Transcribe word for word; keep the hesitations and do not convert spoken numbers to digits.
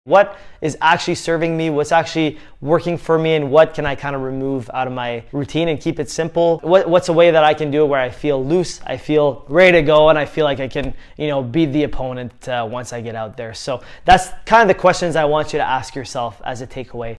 What is actually serving me, what's actually working for me, and what can I kind of remove out of my routine and keep it simple? What, what's a way that I can do it where I feel loose, I feel ready to go, and I feel like I can, you know, beat the opponent uh, once I get out there. So that's kind of the questions I want you to ask yourself as a takeaway.